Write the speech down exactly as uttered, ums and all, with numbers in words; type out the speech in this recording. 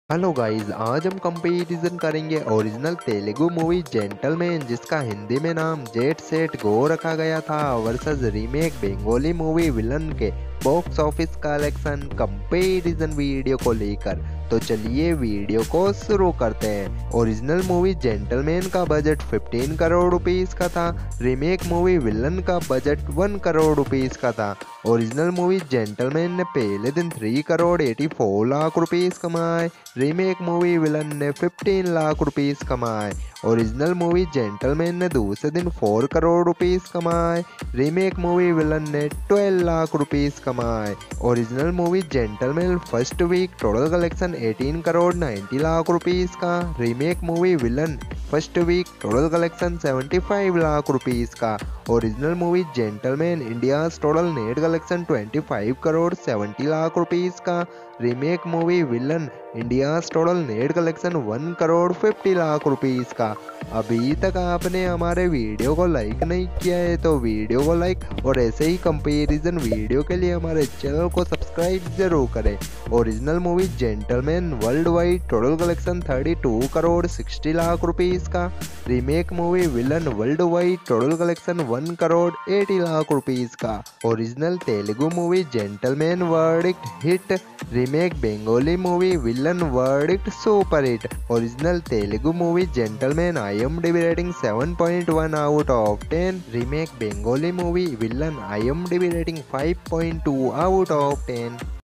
Hello guys, आज हम comparison करेंगे ओरिजिनल तेलुगु मूवी जेंटलमैन, जिसका हिंदी में नाम जेट सेट गो रखा गया था, versus remake Bengali movie Villain के box office collection comparison video को लेकर। तो चलिए वीडियो को शुरू करते हैं। ओरिजिनल मूवी जेंटलमैन का बजट पंद्रह करोड़ रुपीस का था। रीमेक मूवी विलन का बजट एक करोड़ रुपीस का था। ओरिजिनल मूवी जेंटलमैन ने पहले दिन तीन करोड़ चौरासी लाख रुपीस कमाए। रीमेक मूवी विलन ने पंद्रह लाख रुपीस कमाए। ओरिजिनल मूवी जेंटलमैन ने दूसरे दिन चार करोड़ रुपीस कमाए। रीमेक मूवी विलन ने बारह लाख रुपीस कमाए। Original movie Gentleman first week total collection अठारह करोड़ नब्बे लाख रुपीस का। Remake movie Villain first week total collection पचहत्तर लाख रुपीस का। Original movie Gentleman India total net collection पच्चीस करोड़ सत्तर लाख रुपीस का। Remake movie Villain India total net collection एक करोड़ पचास लाख रुपीस का। अभी तक आपने हमारे वीडियो को लाइक नहीं किया है तो वीडियो को लाइक और ऐसे ही कंपैरिजन वीडियो के लिए हमारे चैनल को सब्सक्राइब जरूर करें। Original movie Gentleman world wide total collection बत्तीस करोड़ साठ लाख रुपीस का। Remake movie Villain world wide total collection एक करोड़ अस्सी लाख रुपीस का। Original Telugu movie Gentleman verdict hit. Remake Bengali movie Villain verdict super hit. Original Telugu movie Gentleman IMDb rating seven point one out of ten. Remake Bengali movie Villain IMDb rating five point two out of ten.